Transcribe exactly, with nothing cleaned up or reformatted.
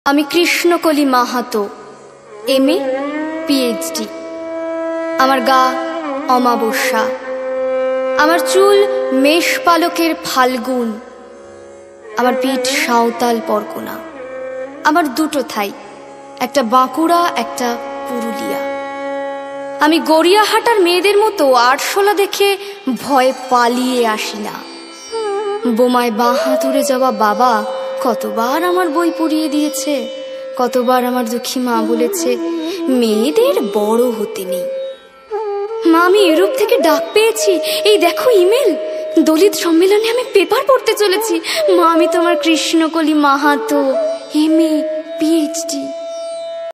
আমি Krishnakali Mahato, M A PhD. আমার গা অমাবস্যা, আমার চুল মেষ পালকের ফাল্গুন, আমার পিঠ সাঁওতাল পরগনা। আমার দুটো থাই, একটা বাঁকুড়া, একটা পুরুলিয়া। আমি গড়িয়াহাটার মেয়েদের মতো আরশোলা দেখে ভয়ে পালিয়ে আসি না। বোমায় বাঁ হাতুড়ে যাওয়া বাবা কতবার আমার বই পড়িয়ে দিয়েছে, কতবার আমার দুঃখী মা বলেছে মেয়েদের বড় হতে নেই। মা, আমি ইউরোপ থেকে ডাক পেয়েছি, এই দেখো ইমেল, দলিত সম্মেলনে আমি পেপার পড়তে চলেছি। মা, আমি তোমার Krishnakali Mahato, M A PhD.